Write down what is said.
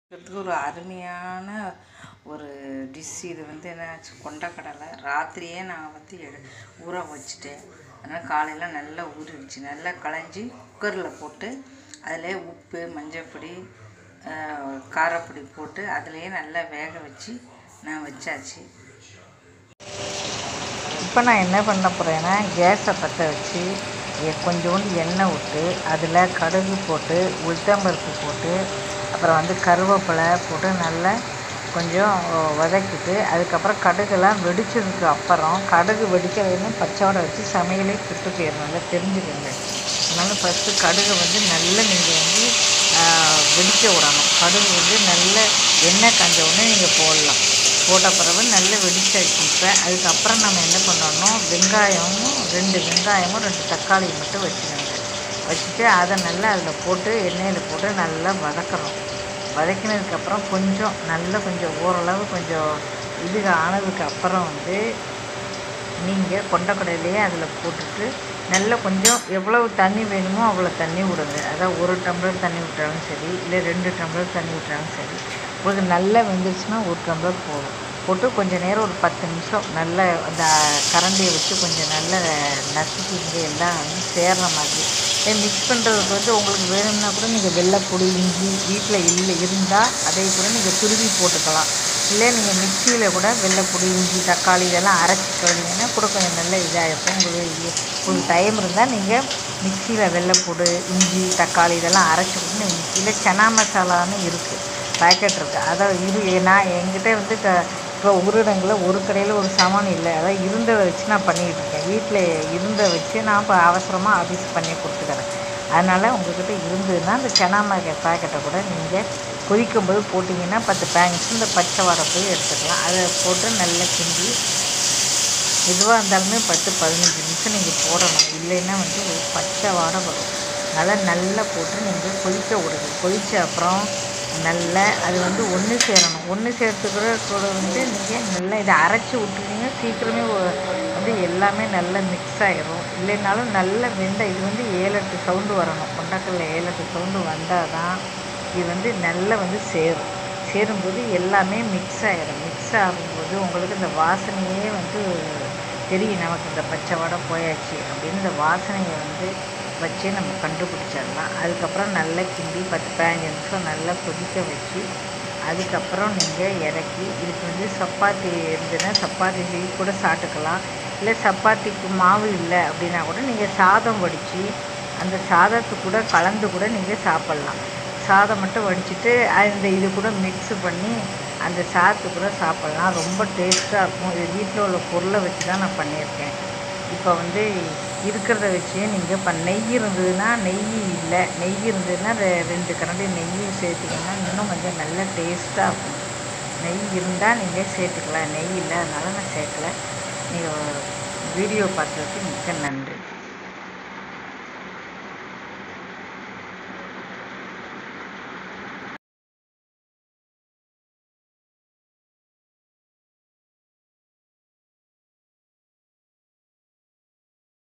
ஒரு அருமையான ஒரு டிஷ். இது என்னாச்சு, கொண்டக்கடலை ராத்திரியே நான் ஊற வச்சுட்டேன். அதனால் காலையில் நல்லா ஊறிடுச்சு. நல்லா களைஞ்சி குக்கரில் போட்டு அதில் உப்பு, மஞ்சப்பொடி, காரப்பொடி போட்டு அதிலேயே நல்லா வேக வச்சு நான் வச்சாச்சு. இப்போ நான் என்ன பண்ண போகிறேன்னா, கேஸை பற்ற வச்சு கொஞ்சோண்டு எண்ணெய் விட்டு அதில் கடுகு போட்டு, உளுத்தம்பருப்பு போட்டு, அப்புறம் கருவேப்பிலை போட்டு நல்லா கொஞ்சம் வதக்கிட்டு, அதுக்கப்புறம் கடுகெல்லாம் வெடித்ததுக்கு அப்புறம், கடுகு வெடிக்கிறதுன்னு பச்சையோட வச்சு சமையலே கெட்டு போயிடும், நல்லா தெரிஞ்சுக்கோங்க. அதனால் ஃபஸ்ட்டு கடுகை நல்லா நீங்கள் வெடிக்க விடணும். கடுகு நல்ல எண்ணெய் காஞ்ச உடனே நீங்கள் போடலாம். போட்ட பிறகு நல்லா வெடிச்சாச்சு. இப்போ அதுக்கப்புறம் நம்ம என்ன பண்ணணும், வெங்காயமும் 2 வெங்காயமும் 2 தக்காளி மட்டும் வச்சுட்டு அதை நல்லா அதில் போட்டு எண்ணெயில் போட்டு நல்லா வதக்கணும். வதக்கினதுக்கப்புறம் கொஞ்சம் ஓரளவு இது ஆனதுக்கு அப்புறம் நீங்கள் கொண்டக்கடலையே அதில் போட்டுட்டு நல்லா கொஞ்சம் எவ்வளவு தண்ணி வேணுமோ அவ்வளோ தண்ணி விடுங்க. அதாவது 1 டம்ளர் தண்ணி விட்டாலும் சரி, இல்லை 2 டம்ளர் தண்ணி விட்டாலும் சரி. உங்களுக்கு நல்லா வெந்துருச்சுன்னா 1 டம்ளர் போட்டு கொஞ்சம் நேரம் ஒரு 10 நிமிஷம் நல்லா அந்த கரண்டியை வச்சு கொஞ்சம் நல்லா நசுக்கிங்க. எல்லாம் சேர்ற மாதிரி மிக்ஸ் பண்ணுறதுக்கு உங்களுக்கு வேணும்னா கூட நீங்கள் வெள்ளைப்பொடி, இஞ்சி வீட்டில் இருந்தால் அதை கூட நீங்கள் துருவி போட்டுக்கலாம். இல்லை நீங்கள் மிக்சியில் கூட வெள்ளைப்பொடி, இஞ்சி, தக்காளி இதெல்லாம் அரைச்சி கழுவிங்கன்னா கூட கொஞ்சம் நல்ல இதாக இருக்கும். உங்களுக்கு டைம் இருந்தால் நீங்கள் மிக்சியில் வெள்ளைப்பொடி, இஞ்சி, தக்காளி இதெல்லாம் அரைச்சி கூட மிக்சியில் சனா மசாலான்னு இருக்குது, பேக்கெட் இருக்குது. அதை நான் என்கிட்ட இப்போ உருடங்களில் ஒரு கடையில் ஒரு சாமான் இல்லை. அதாவது இருந்ததை வச்சு நான் பண்ணிக்கிட்டு இருக்கேன். வீட்டில் இருந்ததை வச்சு நான் இப்போ அவசரமாக ஆஃபீஸ் பண்ணி கொடுத்துக்கிறேன். அதனால் உங்கள்கிட்ட இருந்ததுன்னா அந்த சனா பேக்கெட்டை கூட நீங்கள் கொதிக்கும்போது போட்டிங்கன்னா 10 நிமிஷம் இந்த பச்சை வாடை போய் எடுத்துக்கலாம். அதை போட்டு நல்லா கிண்டி எதுவாக இருந்தாலுமே 10-15 நிமிஷம் நீங்கள் போடணும். இல்லைன்னா ஒரு பச்சை வாடை வரும். நல்லா போட்டு நீங்கள் கொதிக்க விடுங்க. கொதித்த அப்புறம் நல்லா அது ஒன்று சேரணும். ஒன்று சேர்த்துக்கிற நீங்கள் நல்லா இதை அரைச்சி விட்டுட்டீங்க, சீக்கிரமே எல்லாமே நல்லா மிக்ஸ் ஆகிரும். இல்லைனாலும் நல்லா வெந்த இது 7-8 சவுண்டு வரணும். கொண்டக்கடலை 7-8 சவுண்டு வந்தால் தான் இது நல்லா சேரும். சேரும்போது எல்லாமே மிக்ஸ் ஆகிடும். மிக்ஸ் ஆகும்போது உங்களுக்கு இந்த வாசனையே தெரியும், நமக்கு இந்த பச்சை வாடை போயாச்சு அப்படின்னு இந்த வாசனையை வச்சு நம்ம கண்டுபிடிச்சிடலாம். அதுக்கப்புறம் நல்லா கிண்டி 10-15 நிமிஷம் நல்லா கொதிக்க வச்சு அதுக்கப்புறம் நீங்கள் இறக்கி இதுக்கு சப்பாத்தி இருந்துன்னா சப்பாத்தி செய்ய கூட சாப்பிட்டுக்கலாம். இல்லை சப்பாத்திக்கு மாவு இல்லை அப்படின்னா கூட நீங்கள் சாதம் வடித்து அந்த சாதத்துக்கு கூட கலந்து கூட நீங்கள் சாப்பிட்லாம். சாதம் மட்டும் வடிச்சிட்டு இது கூட மிக்ஸ் பண்ணி அந்த சாதத்துக்கு கூட சாப்பிட்லாம். ரொம்ப டேஸ்ட்டாக இருக்கும். இது வீட்டில் உள்ள பொருளை வச்சு தான் நான் பண்ணியிருக்கேன். இப்போ இருக்கிறத வச்சே நீங்கள் நெய் இருந்ததுன்னா, நெய் இல்லை, நெய் இருந்ததுன்னா 2 கரண்டி நெய்யும் சேர்த்துக்கிங்கன்னா இன்னும் கொஞ்சம் நல்ல டேஸ்ட்டாக இருக்கும். நெய் இருந்தால் நீங்கள் சேர்த்துக்கலாம். நெய் இல்லை, அதனால் நான் சேர்க்கலை. நீங்கள் வீடியோ பார்த்ததுக்கு மிக்க நன்றி.